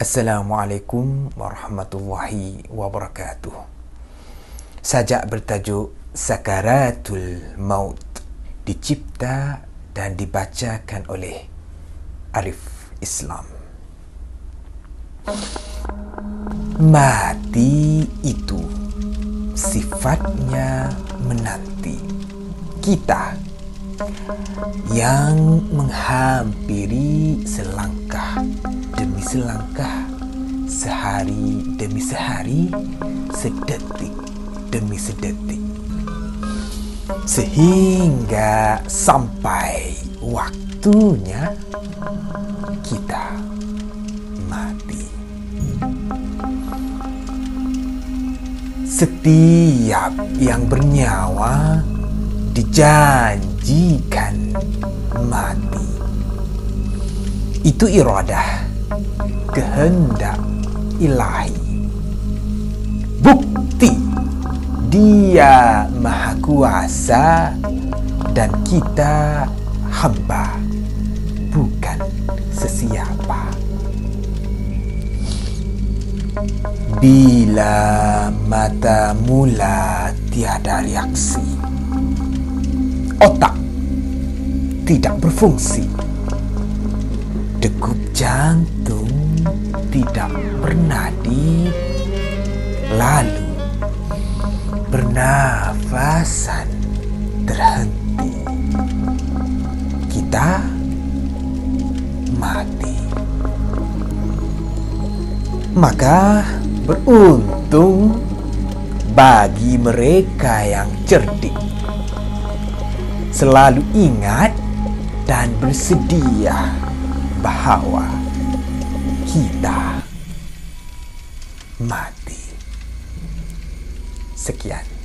Assalamualaikum warahmatullahi wabarakatuh. Sajak bertajuk Sakaratul Maut dicipta dan dibacakan oleh Arif Islam. Mati itu sifatnya menanti kita yang menghampiri selangkah demi selangkah, sehari demi sehari, sedetik demi sedetik, sehingga sampai waktunya kita mati. Setiap yang bernyawa dijanjikan mati. Itu iradah, kehendak ilahi. Bukti Dia Maha Kuasa dan kita hamba, bukan sesiapa. Bila mata mula tiada reaksi, otak tidak berfungsi, degup jantung tidak bernadi, lalu pernafasan terhenti, kita mati. Maka beruntung bagi mereka yang cerdik, selalu ingat dan bersedia bahawa kita mati. Sekian.